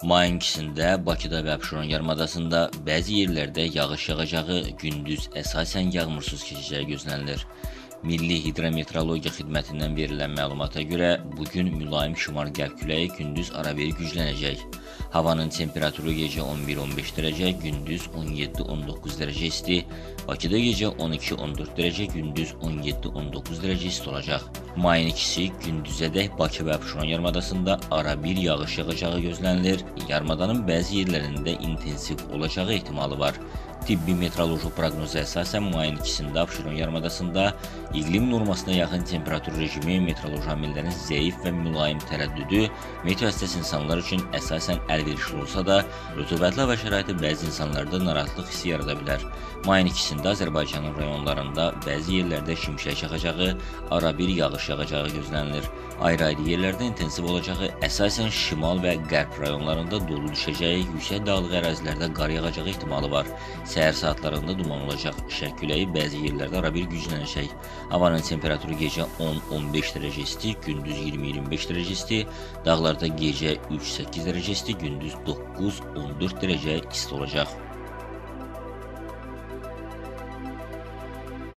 Mayın 2-də Bakıda və Abşeron yarımadasında bəzi yerlərdə yağış yağacağı, gündüz əsasən yağmursuz keçəcəyi gözlənilir. Milli Hidrometeorologiya Xidmətindən verilən məlumata görə bugün mülayim şimal-qərb küləyi gündüz arabir güclənəcək. Havanın temperaturu gecə 11-15 dərəcə, gündüz 17-19 dərəcə isti, Bakıda gecə 12-14 dərəcə, gündüz 17-19 dərəcə isti olacaq. Mayın 2-si gündüzədək Bakı və Abşeron yarımadasında arabir yağış yağacağı gözlənilir. Yarımadanın bəzi yerlərində intensiv olacağı ehtimalı var. Tibbi meteoroloji proqnoza əsasən mayın 2-də Abşeron yarımadasında iqlim normasına yaxın temperatur rejimi, meteoroloji amillərin zəif və mülayim tərəddüdü meteohəssas insanlar üçün əsasən əlverişli olsa da, rütubətli hava şəraiti bəzi insanlarda narahatlıq hissi yarada bilər. Mayın 2-də Azərbaycanın rayonlarında bəzi yerlərdə şimşək çaxacağı, arabir yağış yağacağı gözlənilir. Ayrı-ayrı yerlərdə intensiv olacağı, əsasən şimal və qərb rayonlarında dolu düşəcəyi, yüksək dağlıq ərazilərdə qar yağacağı ehtimalı var. Səhər saatlarında duman olacaq, şərq küləyi bəzi yerlərdə arabir güclənəcək. Havanın temperaturu gecə 10-15 dərəcə isti, gündüz 20-25 dərəcə isti, dağlarda gecə 3-8 dərəcə isti, gündüz 9-14 dərəcə isti olacaq.